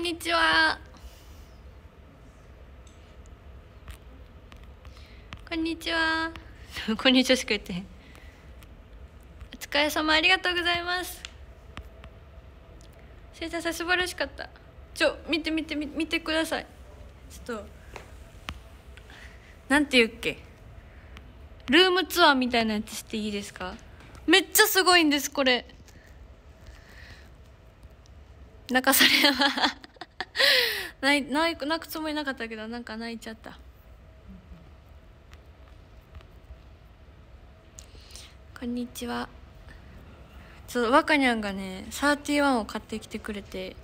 にちは。こんにちは。こんにちはしか言ってへん。お疲れ様、ありがとうございます。生産さん素晴らしかった。見てください。ちょっとなんて言うっけ、ルームツアーみたいなやつしていいですか？めっちゃすごいんです、これ。泣かされ泣くつもりなかったけど、なんか泣いちゃった。こんにちは。若にゃんがね31を買ってきてくれて、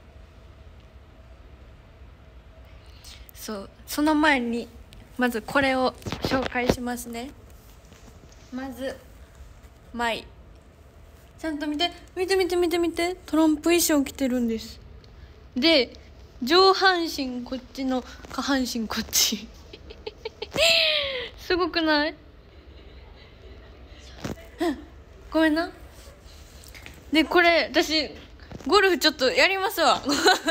その前にまずこれを紹介しますね。まずマイ、ちゃんと見てトランプ衣装着てるんです。で上半身こっちの下半身こっちすごくない？ごめんな。でこれ私ゴルフちょっとやりますわ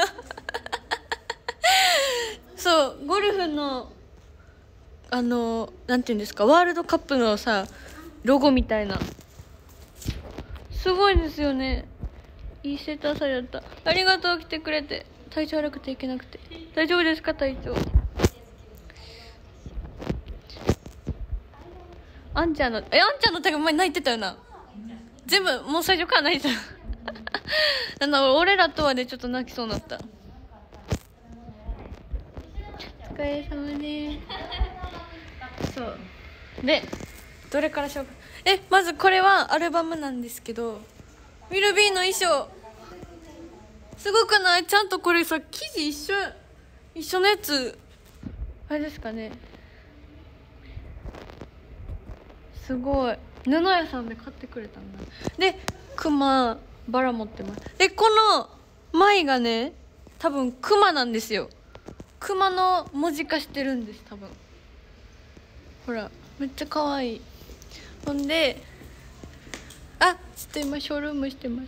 そうゴルフのなんていうんですか、ワールドカップのさロゴみたいな、すごいですよね。いいセーターされだった。ありがとう、来てくれて。体調悪くていけなくて大丈夫ですか？体調。あんちゃんの手が前泣いてたよな。全部もう最初から泣いてた俺らとはでちょっと泣きそうになった。お疲れ様です。そうでどれからしようか。まずこれはアルバムなんですけど、ウィルビーの衣装すごくない？ちゃんとこれさ生地一緒のやつあれですかね。すごい、布屋さんで買ってくれたんだ。でクマバラ持ってます。でこの舞がね多分クマなんですよ。クマの文字化してるんです多分。ほらめっちゃ可愛い。ほんでちょっと今ショールームしてます。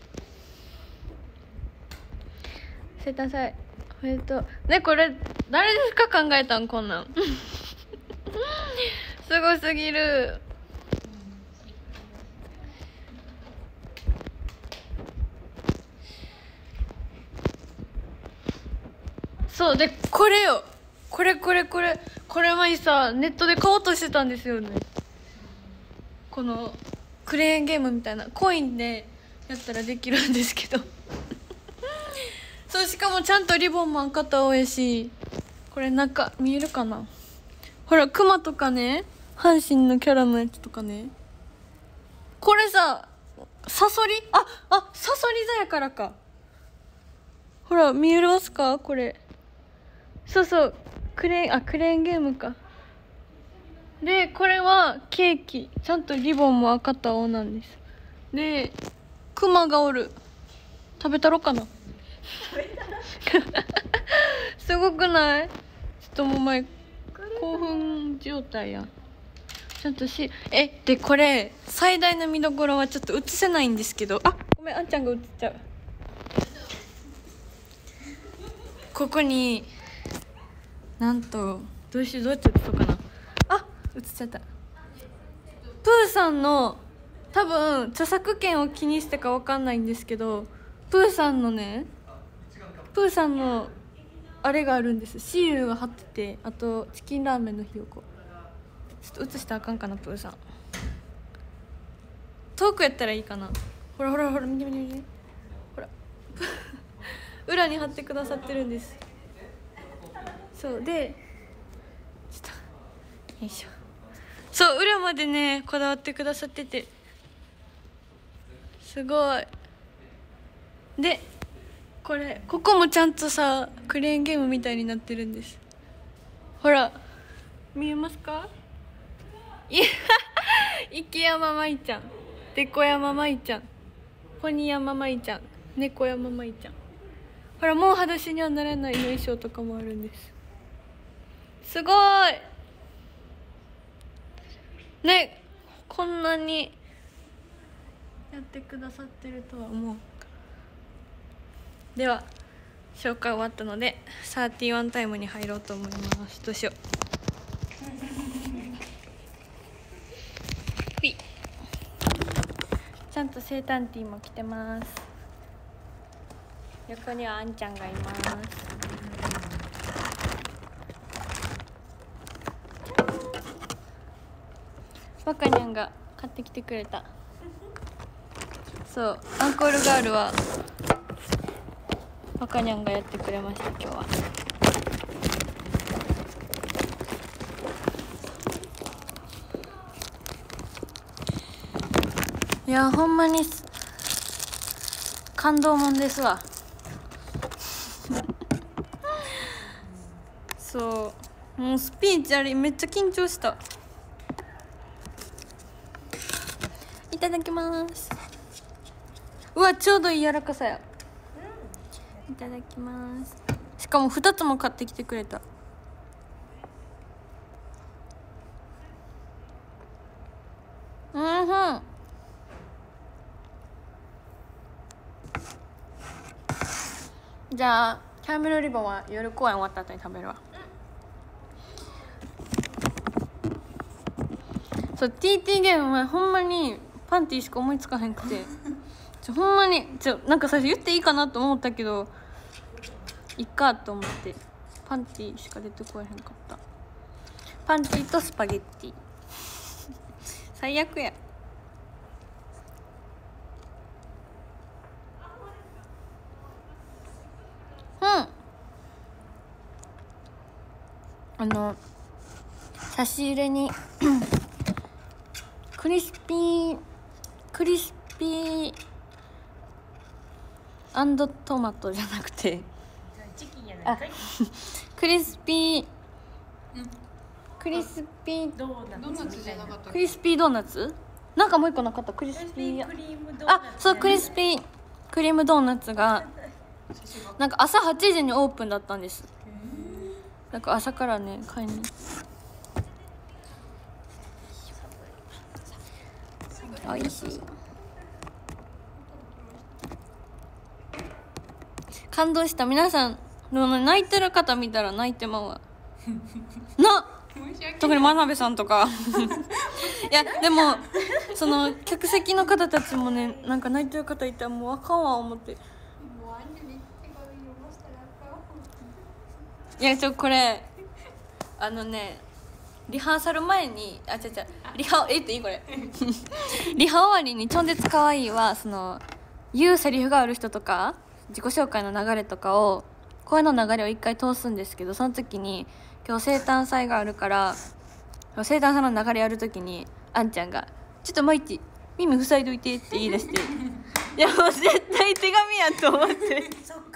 生誕祭おめでとうね。これ誰ですか考えたんこんなんすごすぎる。そうでこれよ、これ前さネットで買おうとしてたんですよね。このクレーンゲームみたいなコインでやったらできるんですけどそう、しかもちゃんとリボンも赤と青やし、これ中見えるかな。ほらクマとかね、阪神のキャラのやつとかね。これさサソリサソリ座やからか。ほら見えますかこれ。そうクレーンゲームか。でこれはケーキ、ちゃんとリボンも赤と青なんです。でクマがおる。食べたろかなすごくない？ちょっともう前興奮状態や。ちゃんとでこれ最大の見どころはちょっと映せないんですけど、ごめん、あんちゃんが映っちゃう。ここになんとどうやって映そうかな。映っちゃった。プーさんの多分著作権を気にしてか分かんないんですけど、プーさんのあれがあるんです。シールが貼ってて、あとチキンラーメンのひよこ。ちょっと映したらあかんかな。プーさん遠くやったらいいかな。ほら見てほら裏に貼ってくださってるんです。そうでちょっとよいしょ。そう裏までねこだわってくださっててすごい。でここもちゃんとさクレーンゲームみたいになってるんです。ほら見えますか？池山舞ちゃん、でこ山舞ちゃん、ポニ山舞ちゃん、猫山舞ちゃん。ほらもう裸足にはならない衣装とかもあるんです。すごいね、こんなにやってくださってるとは思う。では紹介終わったので31タイムに入ろうと思います。どうしよう。ちゃんと生誕ティーも着てます。横にはあんちゃんがいます。わかにゃんが買ってきてくれた。そうアンコールガールはわかにゃんがやってくれました。今日はいやほんまに感動もんですわ。そうもうスピーチあれめっちゃ緊張した。いただきます。うわちょうどいい柔らかさや。いただきます。しかも2つも買ってきてくれた。じゃあキャラメルリボンは夜公演終わった後に食べるわ。そう TT ゲームはほんまにパンティしか思いつかへんくてほんまになんか最初言っていいかなと思ったけどいっかと思ってパンティしか出てこえへんかった。パンティとスパゲッティ最悪や。差し入れにクリスピートマトじゃなくてチキンやないかい。 クリスピードーナツじゃなかった。 クリスピードーナツなんかもう一個なかった。クリスピークリームドーナツ。 そうクリスピークリームドーナツがなんか朝8時にオープンだったんです。なんか朝からね買いにおいしい。感動した。皆さん泣いてる方見たら泣いてまうわな。特に真鍋さんとかいやでもその客席の方たちもねなんか泣いてる方いたらもうあかんわ思って。いやこれリハーサル前にリハっていいこれリハ終わりに超絶かわいいは言うセリフがある人とか自己紹介の流れとかを声の流れを一回通すんですけど、その時に今日生誕祭があるから生誕祭の流れやる時にあんちゃんが「ちょっとマイティ耳塞いどいて」って言い出していやもう絶対手紙やと思って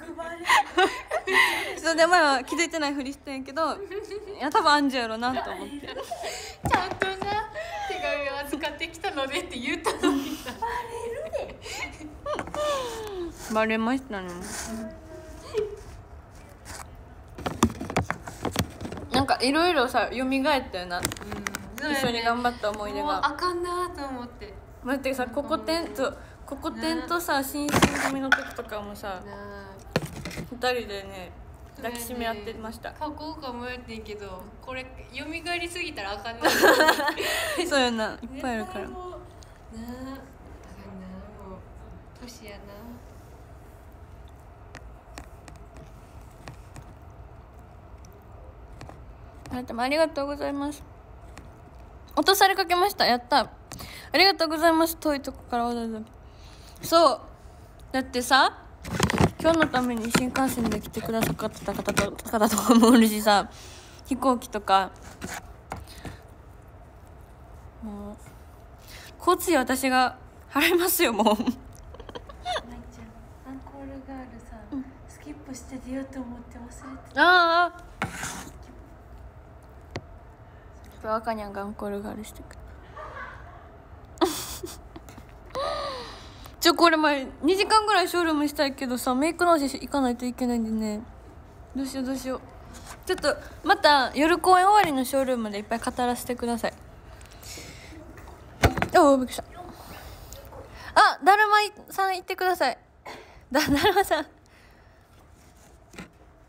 そうで前は気づいてないふりしてんけどいや多分アンジュやろなと思ってちゃんとな手紙を預かってきたのでって言ったのにさバレるでバレましたね。なんかいろいろさ蘇ったよな、一緒に頑張った思い出もうが。 あかんなと思って。 待ってさココテンとさ新進組の時とかもさ2人でね抱きしめ合ってました。 書こうか迷ってんけどこれ蘇りすぎたらあかんなそうやないっぱいあるから。 なああかんなもう年やな。 あなたもありがとうございます。落とされかけました。やった。ありがとうございます。遠いとこからわざわざ。そうだってさ今日のために新幹線で来てくださった方とかもおるしさ、飛行機とかもう交通費私が払いますよもうまいちゃんアンコールガールさ、スキップして出ようと思って忘れてた。 ああ赤にゃんがアンコールガールしてくるこれ前2時間ぐらいショールームしたいけどさメイク直し行かないといけないんでね。どうしようちょっとまた夜公演終わりのショールームでいっぱい語らせてください。おおびっくりした。あだるまさん行ってください。だるまさん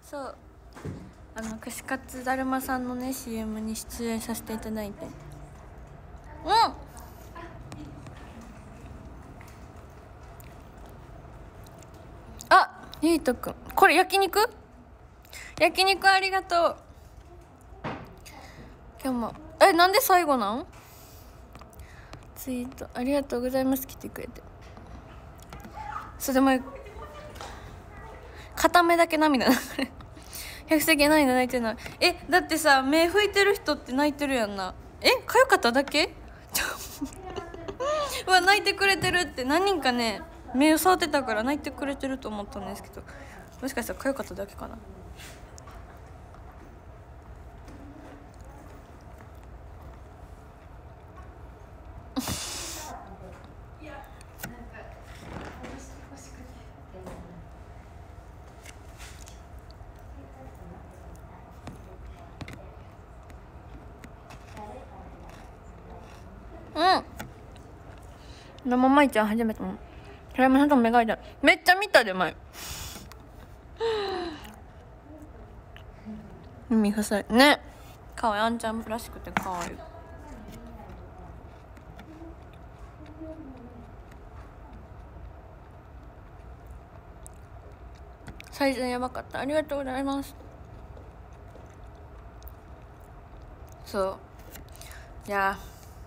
そう串カツだるまさんのね CM に出演させていただいて、あ、ゆいとくんこれ焼肉ありがとう。今日もなんで最後なん？ツイートありがとうございます。来てくれて。そうでも片目だけ涙流れ百席涙泣いてない。だってさ目拭いてる人って泣いてるやんな。かゆかっただけうわ泣いてくれてるって。何人かね目を触ってたから泣いてくれてると思ったんですけど、もしかしたらかゆかっただけかな。生舞ちゃん初めても平山さんとも目がいた。めっちゃ見たで前耳塞いね。かわいい。あんちゃんらしくてかわいい。最善やばかった。ありがとうございます。そういや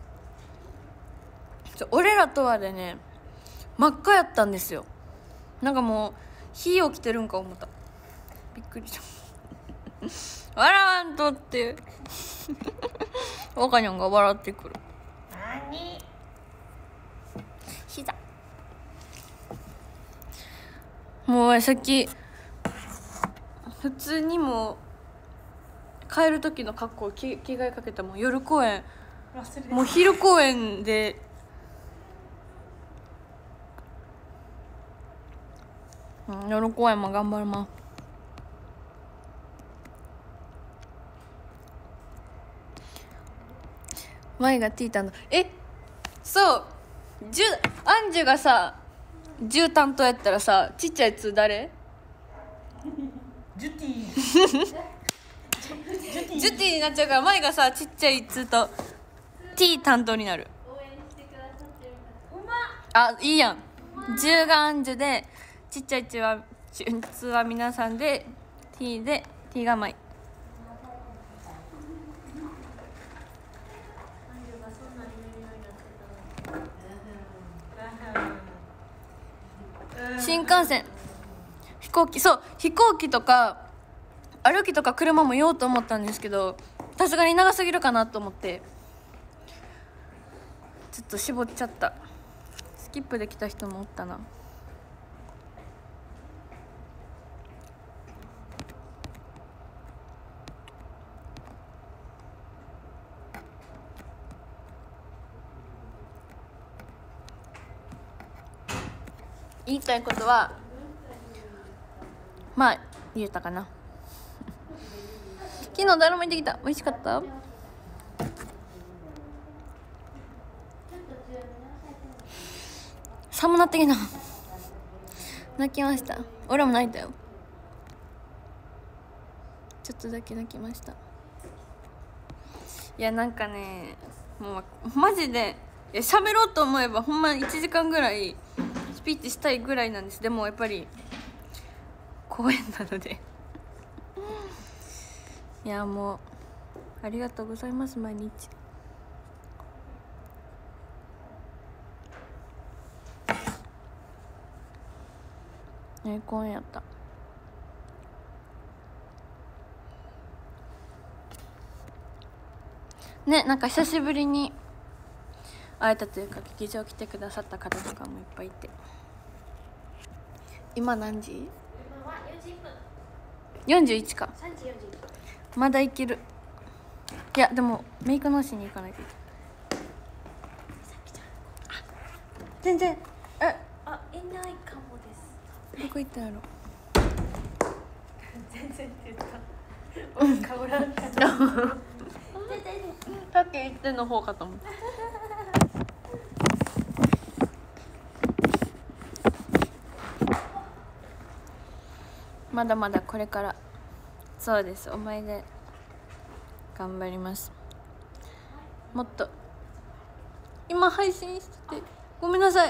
俺らとはでね真っ赤やったんですよ。なんかもう火起きてるんか思った。びっくりした笑わんとって若にゃんが笑ってくる。 何膝もうさっき普通にも帰る時の格好着替えかけたもん。夜公演もう昼公演で夜公演も頑張ります。前がティータンのそうアンジュがさ10担当やったらさちっちゃいやつ誰？ ジュティジュティになっちゃうから前がさちっちゃいつと T 担当になる。あいいやん。10がアンジュでちっちゃいつは皆さんで T で T が舞。新幹線飛行機とか歩きとか車も言おうと思ったんですけどさすがに長すぎるかなと思ってちょっと絞っちゃった。スキップで来た人もおったな。言いたいことはまあ言えたかな昨日だるま行ってきた。美味しかった。寒なってきた。泣きました。俺も泣いたよ。ちょっとだけ泣きました。いやなんかねもうマジで喋ろうと思えばほんま1時間ぐらいスピーチしたいぐらいなんです。でもやっぱり公演なのでいやもうありがとうございます。毎日公演やったね。なんか久しぶりに会えたというか劇場来てくださった方とかもいっぱいいて。今何時？ 今は4時分 41か。 3時41分まだいける。いやでもメイク直しに行かないといけない。全然いないかもです。 どこ行ったやろ。 全然って言った俺かぶらんかったさっき言ってんの方かと思った。まだまだこれからそうです、お前で頑張ります。もっと今配信しててごめんなさい。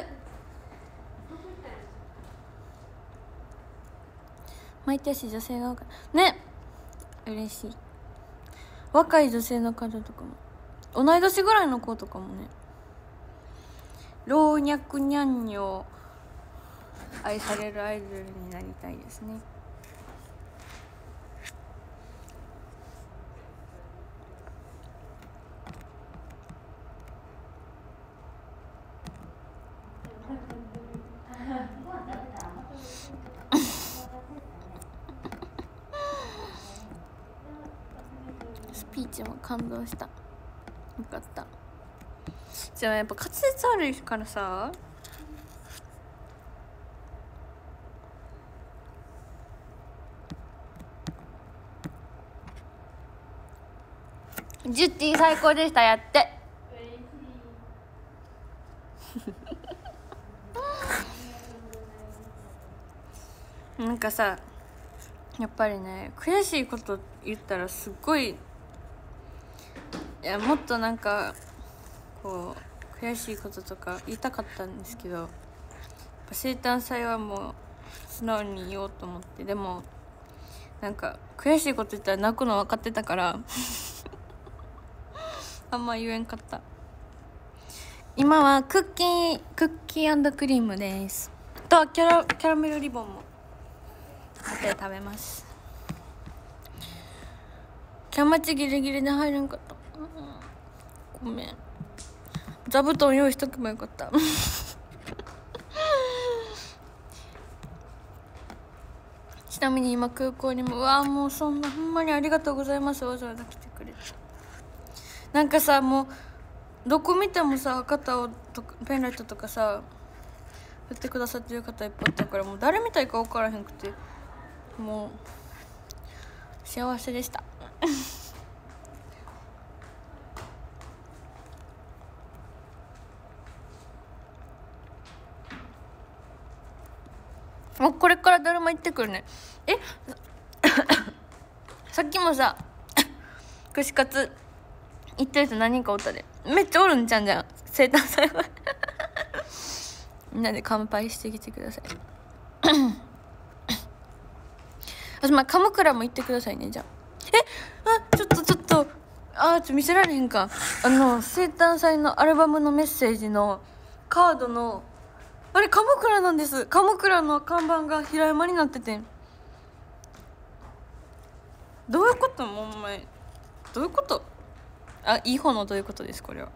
巻いてし女性が多かったね。嬉しい。若い女性の方とかも同い年ぐらいの子とかもね、老若男女愛されるアイドルになりたいですね。スピーチも感動した。よかった。じゃあやっぱ滑舌悪いからさ、ジュッティ最高でした。やってなんかさ、やっぱりね、悔しいこと言ったらすっごい、いやもっとなんかこう悔しいこととか言いたかったんですけど、やっぱ生誕祭はもう素直に言おうと思って、でもなんか悔しいこと言ったら泣くの分かってたからあんま言えんかった。今はクッキークリームです。とキャラメルリボンも後で食べます。キャマチギリギリで入れんかった、ごめん。座布団用意しとけばよかったちなみに今空港にも、うわもうそんなほんまにありがとうございます。わざわざ来てくれて、なんかさ、もうどこ見てもさ、肩をとかペンライトとかさ振ってくださってる方いっぱいいたから、もう誰みたいか分からへんくて、もう幸せでしたもうこれからだるま行ってくるね。さっきもさ串カツ行ってる人何人かおったで。めっちゃおるんじゃん生誕祭はみんなで乾杯してきてください私鎌倉も行ってくださいね。じゃあちょっと見せられへんか。生誕祭のアルバムのメッセージのカードのあれ鎌倉なんです。鎌倉の看板が平山になってて、どういうこと？もうお前どういうこと？いい方のどういうことです、これは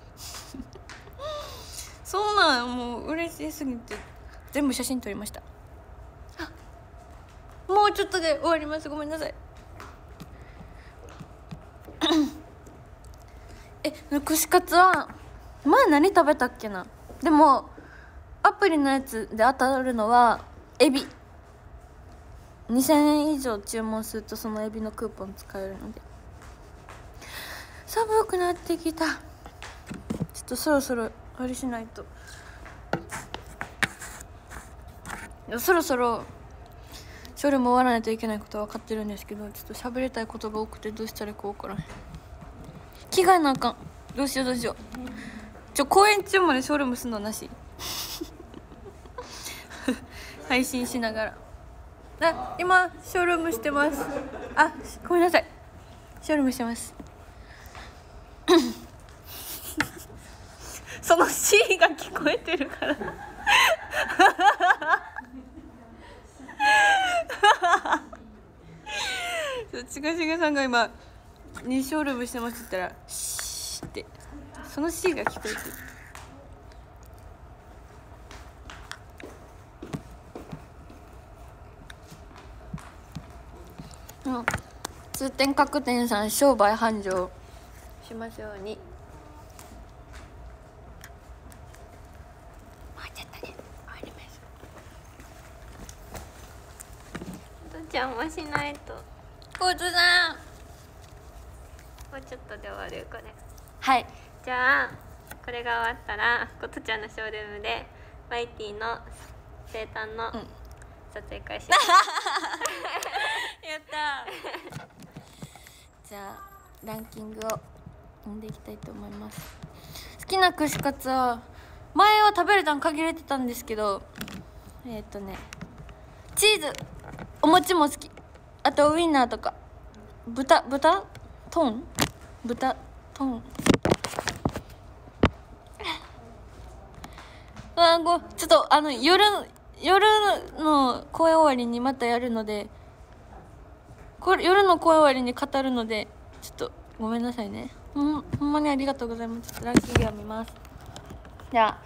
そうなん、もう嬉しすぎて全部写真撮りました。もうちょっとで終わります、ごめんなさい串カツは前何食べたっけな。でもアプリのやつで当たるのはエビ。2000円以上注文するとそのエビのクーポン使えるので。寒くなってきた。ちょっとそろそろあれしないと。そろそろショールーム終わらないといけないことは分かってるんですけど、ちょっと喋りたいことが多くてどうしたらいいか分からへん。着替えなあかん。どうしよう公演中までショールームすんのなし配信しながら。今ショールームしてます。ごめんなさい、ショールームしてますその C が聞こえてるからちがしげさんが今2ショールームしてますって言ったらシーってその C が聞こえてる。通天閣店さん商売繁盛しますように。もうちょっとで終わります。 邪魔しないと。 コウツさんもうちょっとで終わるこれ。 はい、 じゃあこれが終わったらことちゃんのショールームでマイティの生誕の撮影開始、 やったじゃあランキングを読んでいきたいと思います。好きな串カツは前は食べれたの限れてたんですけど、チーズ、お餅も好き。あとウインナーとか豚トーンちょっと夜の公演終わりにまたやるので、夜の公演終わりに語るのでちょっとごめんなさいね。ほんまにありがとうございます。ちょっとランキング読みます。じゃあ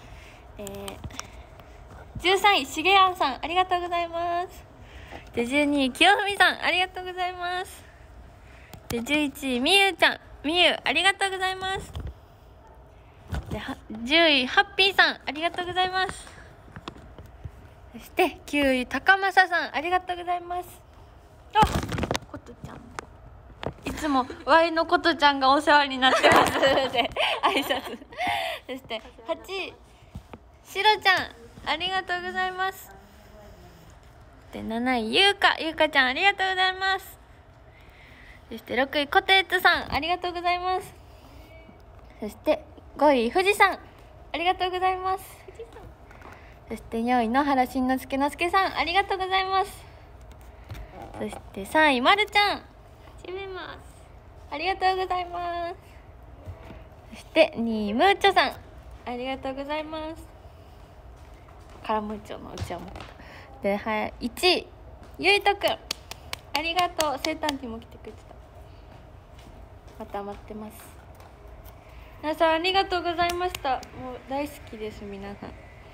13位しげやんさん、ありがとうございます。で12位清文さん、ありがとうございます。で11位みゆちゃん、ありがとうございます。で10位ハッピーさん、ありがとうございます。そして9位高政さん、ありがとうございます。あ、ことちゃん、いつもワイのことちゃんがお世話になってますで挨拶。そして8位しろちゃん、ありがとうございます。で7位ゆうかちゃん、ありがとうございます。そして6位こてつさん、ありがとうございます。そして5位富士山、ありがとうございます。そして4位野原しんのすけさん、ありがとうございます。そして3位まるちゃん、ありがとうございます。そして2位むーちょさん、ありがとうございます。カラムーチョのうちはもで、はい、1位ゆいとくん、ありがとう。生誕日も来てくれてた。また待ってます。皆さんありがとうございました。もう大好きです。皆さん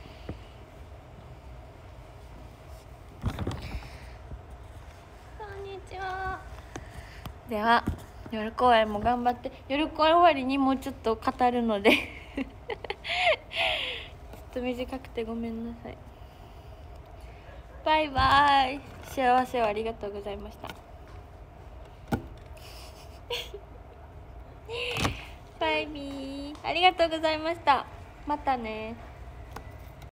こんにちは。では夜公演も頑張って、夜公演終わりにもうちょっと語るのでちょっと短くてごめんなさい。バイバイ。幸せをありがとうございましたバイビー、ありがとうございました。またね。